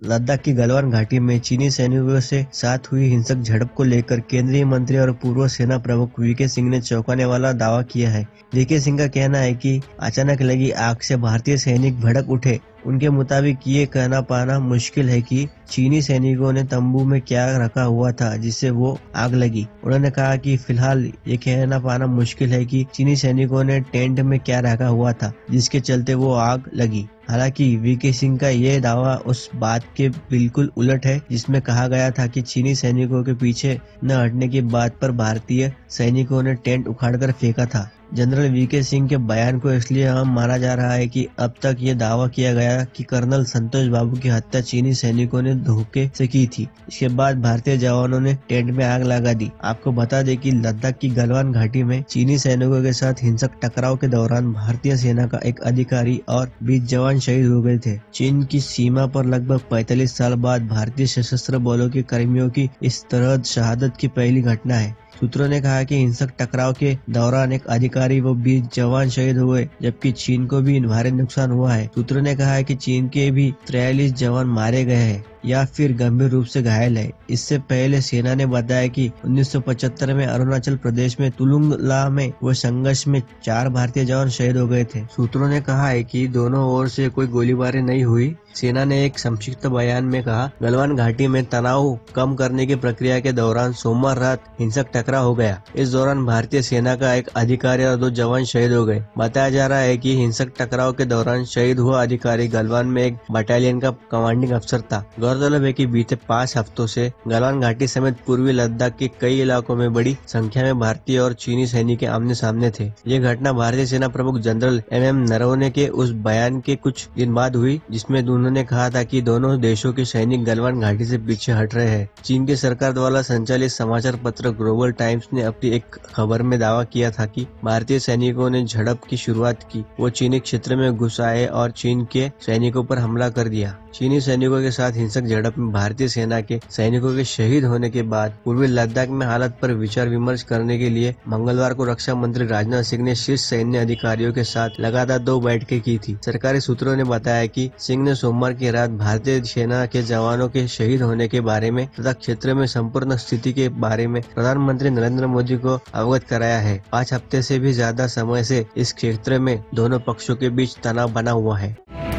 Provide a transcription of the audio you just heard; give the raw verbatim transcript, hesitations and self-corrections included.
लद्दाख की गलवान घाटी में चीनी सैनिकों से साथ हुई हिंसक झड़प को लेकर केंद्रीय मंत्री और पूर्व सेना प्रमुख वीके सिंह ने चौंकाने वाला दावा किया है। वीके सिंह का कहना है कि अचानक लगी आग से भारतीय सैनिक भड़क उठे। उनके मुताबिक ये कहना पाना मुश्किल है कि चीनी सैनिकों ने तंबू में क्या रखा हुआ था जिससे वो आग लगी। उन्होंने कहा कि फिलहाल ये कहना पाना मुश्किल है कि चीनी सैनिकों ने टेंट में क्या रखा हुआ था जिसके चलते वो आग लगी। हालांकि वीके सिंह का यह दावा उस बात के बिल्कुल उलट है जिसमें कहा गया था कि चीनी सैनिकों के पीछे न हटने की बात पर भारतीय सैनिकों ने टेंट उखाड़कर फेंका था। जनरल वीके सिंह के बयान को इसलिए अहम माना जा रहा है कि अब तक ये दावा किया गया कि कर्नल संतोष बाबू की हत्या चीनी सैनिकों ने धोखे से की थी। इसके बाद भारतीय जवानों ने टेंट में आग लगा दी। आपको बता दें कि लद्दाख की गलवान घाटी में चीनी सैनिकों के साथ हिंसक टकराव के दौरान भारतीय सेना का एक अधिकारी और बीस जवान शहीद हो गए थे। चीन की सीमा पर लगभग पैंतालीस साल बाद भारतीय सशस्त्र बलों के कर्मियों की इस तरह शहादत की पहली घटना है। सूत्रों ने कहा कि हिंसक टकराव के दौरान एक अधिकारी व बीस जवान शहीद हुए जबकि चीन को भी भारी नुकसान हुआ है। सूत्रों ने कहा है कि चीन के भी तिरालीस जवान मारे गए हैं या फिर गंभीर रूप से घायल है। इससे पहले सेना ने बताया कि उन्नीस सौ पचहत्तर में अरुणाचल प्रदेश में तुलुंगला में हुए संघर्ष में चार भारतीय जवान शहीद हो गए थे। सूत्रों ने कहा है कि दोनों ओर से कोई गोलीबारी नहीं हुई। सेना ने एक संक्षिप्त बयान में कहा, गलवान घाटी में तनाव कम करने की प्रक्रिया के दौरान सोमवार रात हिंसक टकराव हो गया। इस दौरान भारतीय सेना का एक अधिकारी और दो जवान शहीद हो गए। बताया जा रहा है कि हिंसक टकराव के दौरान शहीद हुआ अधिकारी गलवान में एक बटालियन का कमांडिंग अफसर था। गौरतलब है कि बीते पाँच हफ्तों से गलवान घाटी समेत पूर्वी लद्दाख के कई इलाकों में बड़ी संख्या में भारतीय और चीनी सैनिक आमने सामने थे। ये घटना भारतीय सेना प्रमुख जनरल एम एम नरवणे के उस बयान के कुछ दिन बाद हुई जिसमें उन्होंने कहा था कि दोनों देशों के सैनिक गलवान घाटी से पीछे हट रहे हैं। चीन की सरकार द्वारा संचालित समाचार पत्र ग्लोबल टाइम्स ने अपनी एक खबर में दावा किया था कि भारतीय सैनिकों ने झड़प की शुरुआत की। वो चीनी क्षेत्र में घुस आए और चीन के सैनिकों पर हमला कर दिया। चीनी सैनिकों के साथ हिंसक झड़प में भारतीय सेना के सैनिकों के शहीद होने के बाद पूर्वी लद्दाख में हालत पर विचार विमर्श करने के लिए मंगलवार को रक्षा मंत्री राजनाथ सिंह ने शीर्ष सैन्य अधिकारियों के साथ लगातार दो बैठकें की थी। सरकारी सूत्रों ने बताया कि सिंह ने सोमवार की रात भारतीय सेना के जवानों के शहीद होने के बारे में तथा क्षेत्र में संपूर्ण स्थिति के बारे में प्रधानमंत्री नरेंद्र मोदी को अवगत कराया है। पाँच हफ्ते से भी ज्यादा समय से इस क्षेत्र में दोनों पक्षों के बीच तनाव बना हुआ है।